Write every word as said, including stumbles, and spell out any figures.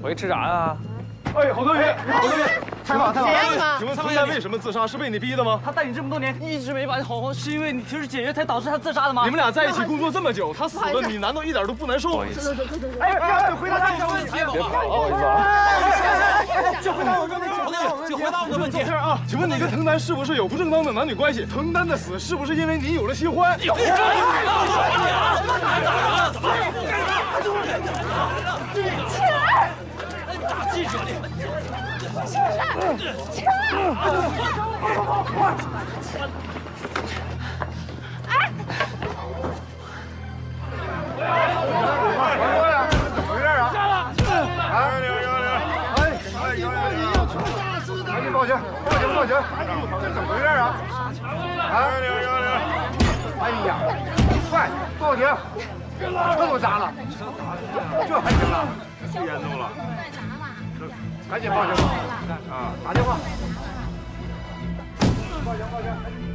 喂，吃啥呀？ 哎，郝德宇，郝德宇，采访采访， 请问藤丹为什么自杀？是被你逼的吗？ 他带你这么多年，一直没把你好好，是因为你提出解约才导致他自杀的吗？ 你们俩在一起工作这么久，他死了，你难道一点都不难受？不好意思，哎，回答他一个问题，别跑，不好意思啊。就回答我的问题，就回答我的问题。这啊，请问你跟藤丹是不是有不正当的男女关系？藤丹的死是不是因为你有了新欢？有。 青儿， 记住你。 青儿，青儿，哎！ 怎么回事啊？啊！零零零！哎哎幺幺零！赶紧报警！报警！报警！这怎么回事啊？啊！零幺零！哎呀，快报警！车都砸了，这还行啊？太严重了！ 赶紧报警！啊，打电话！报警！报警！